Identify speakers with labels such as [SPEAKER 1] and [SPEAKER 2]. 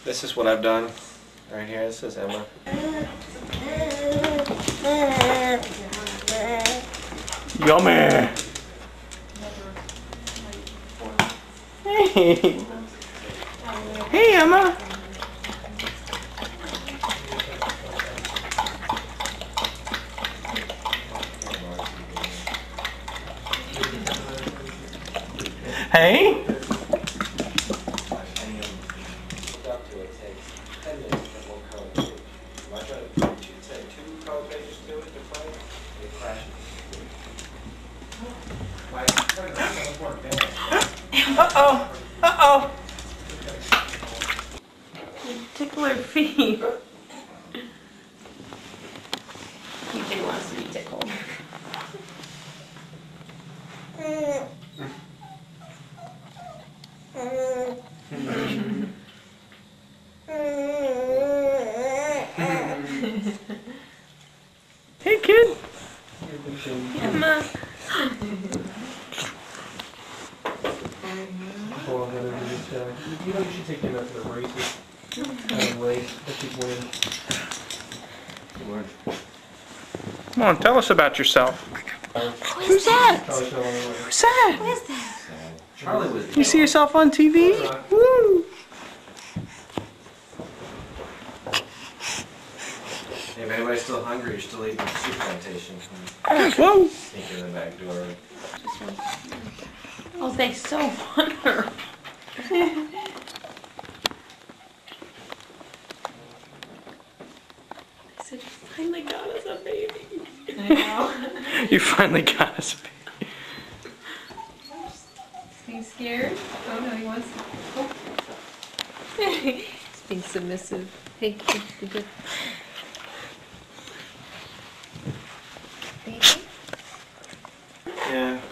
[SPEAKER 1] This is what I've done right here. This is Emma. Yummy! Hey! Hey, Emma! Hey! Uh-oh! Uh-oh!
[SPEAKER 2] Tickle her feet. TJ wants to be tickled.
[SPEAKER 1] Hey, kid!
[SPEAKER 2] Emma.
[SPEAKER 1] You know you should take him out to the races. Race, if you win. Come on, tell us about yourself.
[SPEAKER 2] Who's that?
[SPEAKER 1] Who's that?
[SPEAKER 2] Who is that?
[SPEAKER 1] Charlie was. You see yourself on TV? Woo! Hey, if anybody's still hungry, you're still eating soup plantation. Whoa! Sneak in the back door.
[SPEAKER 2] Oh, they so want her. I said, you finally got us a baby. I know.
[SPEAKER 1] You finally got us a baby.
[SPEAKER 2] Being scared? Oh no, he wants to. Oh. He's being submissive. Hey, be good. Baby?
[SPEAKER 1] Yeah.